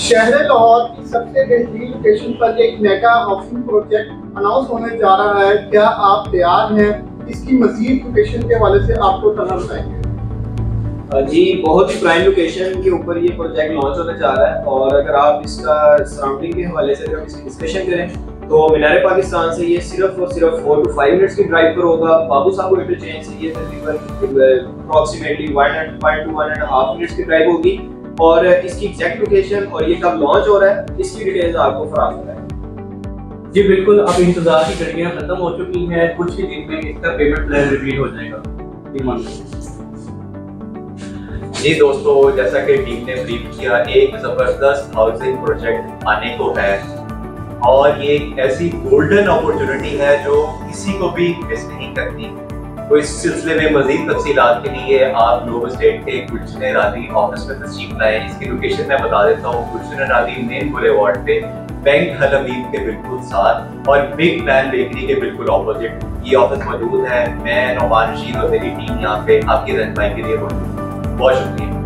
शहर लाहौर की सबसे बेहतरीन लोकेशन पर एक मेगा हाउसिंग प्रोजेक्ट अनाउंस होने जा रहा है। क्या आप तैयार हैं? इसकी मजीद लोकेशन के हवाले से आपको तला बताएंगे। जी, बहुत ही प्राइम लोकेशन के ऊपर ये प्रोजेक्ट लॉन्च होने जा रहा है। और अगर आप इसका सराउंडिंग के हवाले से अगर इसकी डिस्कशन करें तो मीनार पाकिस्तान से ये सिर्फ और सिर्फ 4 to 5 मिनट्स की ड्राइव पर होगा। बाबू साहब इंटरचेंज से ये तकरीबन अप्रॉक्सीमेटली 1 to 1.5 मिनट्स की ड्राइव होगी। और इसकी एग्जैक्ट लोकेशन और ये कब लॉन्च हो रहा है इसकी डिटेल्स आपको फराहम कराएंगे। जी बिल्कुल, अब इंतजार की घड़ियां खत्म हो चुकी हैं। कुछ ही दिन में इसका पेमेंट प्लान रिवील हो जाएगा। जी दोस्तों, जैसा कि टीम ने ब्रीफ किया, एक जबरदस्त हाउसिंग प्रोजेक्ट आने को है और ये एक ऐसी गोल्डन अपॉर्चुनिटी है जो किसी को भी मिस नहीं करनी। तो इस सिलसिले में मजीद तफसीलात के लिए आप लोग स्टेट के गुलशन राजी ऑफिस में तशरीफ लाएं। इसकी लोकेशन मैं बता देता हूँ, गुलशन राजी मेन बुलेवार्ड पे बैंक हल हबीब के बिल्कुल साथ और बिग प्लान बेकरी के बिल्कुल ऑपोजिट ये ऑफिस मौजूद है। मैं नौमान रशीद और मेरी टीम यहाँ पे आपकी रहनुमाई के लिए मौजूद। बहुत शुक्रिया।